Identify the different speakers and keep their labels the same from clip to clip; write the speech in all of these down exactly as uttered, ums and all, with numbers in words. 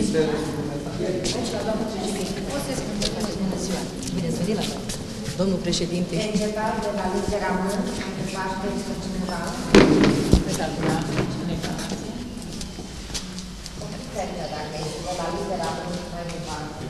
Speaker 1: Bine ați venit la noi. Domnul președinte.
Speaker 2: Începat de la litera M, am întrebat pe cineva.
Speaker 1: Pe s-ar putea cineva.
Speaker 2: Cred că dacă este de la litera M, mai departe.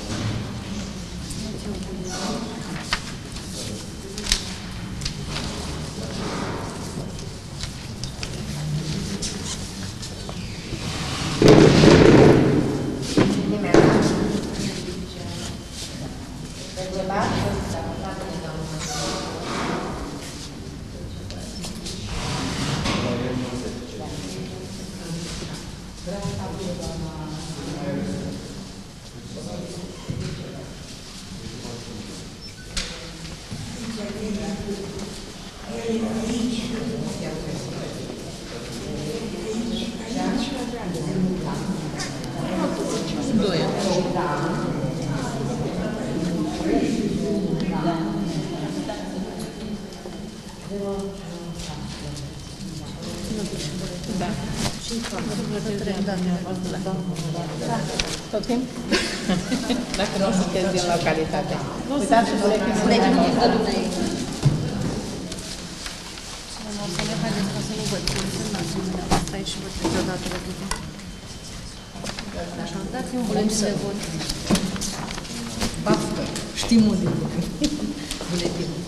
Speaker 1: Tot timp? Dacă nu sunteți din localitate. Uitați-vă de când suntem acolo.
Speaker 3: Haideți ca să nu văd cum semnați dumneavoastră aici și văd câteodată la câte. Așa, dați-mi un buletin de vot.
Speaker 1: Baftă. Știm unde e buletinul.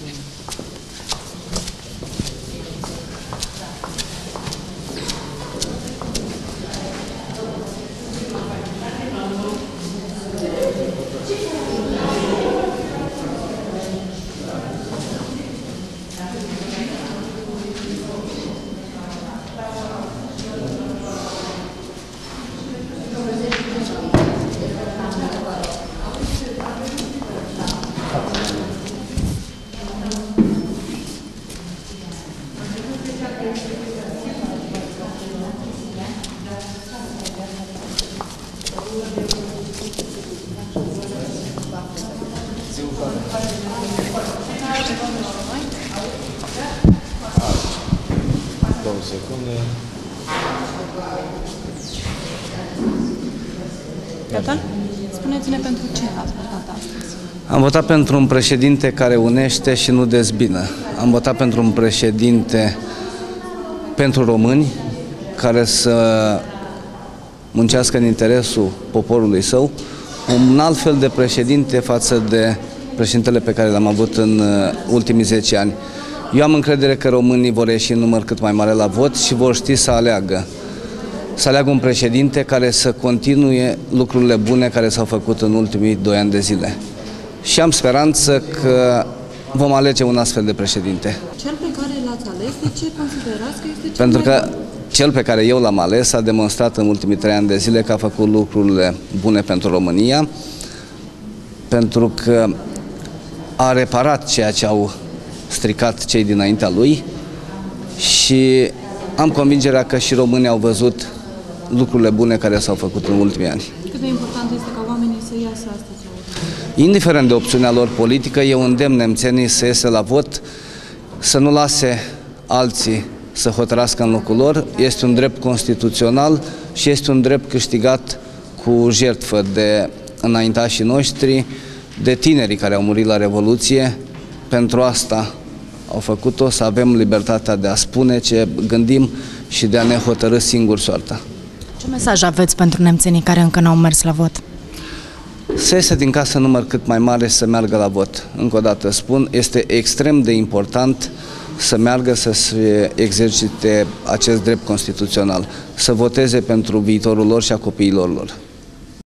Speaker 4: Două secunde.
Speaker 3: Gata? Spuneți-ne pentru ce ați votat astăzi.
Speaker 5: Am votat pentru un președinte care unește și nu dezbină. Am votat pentru un președinte pentru români, care să muncească în interesul poporului său, un alt fel de președinte față de președintele pe care l-am avut în ultimii zece ani. Eu am încredere că românii vor ieși în număr cât mai mare la vot și vor ști să aleagă. Să aleagă un președinte care să continue lucrurile bune care s-au făcut în ultimii doi ani de zile. Și am speranță că vom alege un astfel de președinte.
Speaker 3: Cel pe care l-ați ales, de ce considerați că este cel
Speaker 5: Pentru
Speaker 3: mai
Speaker 5: că cel pe care eu l-am ales a demonstrat în ultimii trei ani de zile că a făcut lucrurile bune pentru România, pentru că a reparat ceea ce au stricat cei dinaintea lui și am convingerea că și românii au văzut lucrurile bune care s-au făcut în ultimii ani.
Speaker 3: Cât de important este ca oamenii să iasă astăzi la vot?
Speaker 5: Indiferent de opțiunea lor politică, eu îndemn nemțenii să iese la vot, să nu lase alții să hotărască în locul lor. Este un drept constituțional și este un drept câștigat cu jertfă de înaintașii noștri, de tinerii care au murit la Revoluție. Pentru asta au făcut-o, să avem libertatea de a spune ce gândim și de a ne hotărî singur soarta.
Speaker 6: Ce mesaj aveți pentru nemțenii care încă n-au mers la vot?
Speaker 5: Să iese din casă număr cât mai mare să meargă la vot. Încă o dată spun, este extrem de important să meargă să se exercite acest drept constituțional, să voteze pentru viitorul lor și a copiilor lor.